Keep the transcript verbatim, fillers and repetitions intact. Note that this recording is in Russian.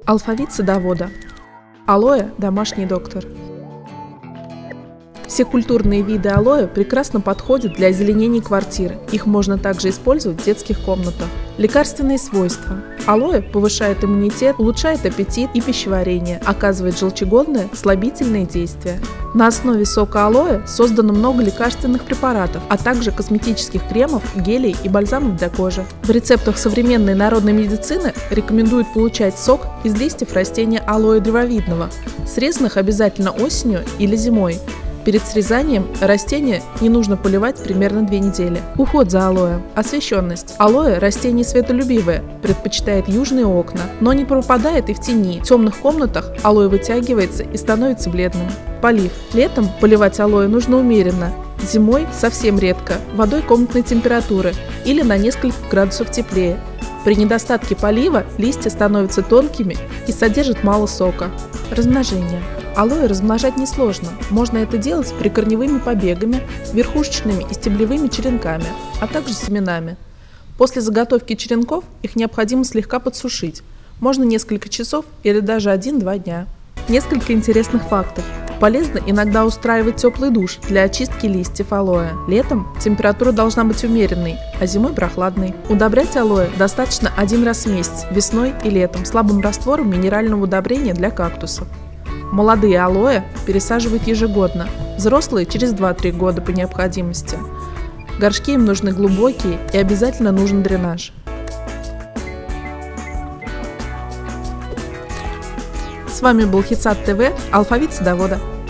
Алфавит садовода. Алоэ – домашний доктор. Все культурные виды алоэ прекрасно подходят для озеленения квартиры. Их можно также использовать в детских комнатах. Лекарственные свойства. Алоэ повышает иммунитет, улучшает аппетит и пищеварение, оказывает желчегонное, слабительное действие. На основе сока алоэ создано много лекарственных препаратов, а также косметических кремов, гелей и бальзамов для кожи. В рецептах современной народной медицины рекомендуют получать сок из листьев растения алоэ древовидного, срезанных обязательно осенью или зимой. Перед срезанием растения не нужно поливать примерно две недели. Уход за алоэ. Освещенность. Алоэ – растение светолюбивое, предпочитает южные окна, но не пропадает и в тени. В темных комнатах алоэ вытягивается и становится бледным. Полив. Летом поливать алоэ нужно умеренно, зимой совсем редко, водой комнатной температуры или на несколько градусов теплее. При недостатке полива листья становятся тонкими и содержат мало сока. Размножение. Алоэ размножать несложно, можно это делать прикорневыми побегами, верхушечными и стеблевыми черенками, а также семенами. После заготовки черенков их необходимо слегка подсушить, можно несколько часов или даже один-два дня. Несколько интересных фактов. Полезно иногда устраивать теплый душ для очистки листьев алоэ. Летом температура должна быть умеренной, а зимой прохладной. Удобрять алоэ достаточно один раз в месяц, весной и летом, слабым раствором минерального удобрения для кактусов. Молодые алоэ пересаживают ежегодно, взрослые через два-три года по необходимости. Горшки им нужны глубокие и обязательно нужен дренаж. С вами был Хитсад ТВ, Алфавит садовода.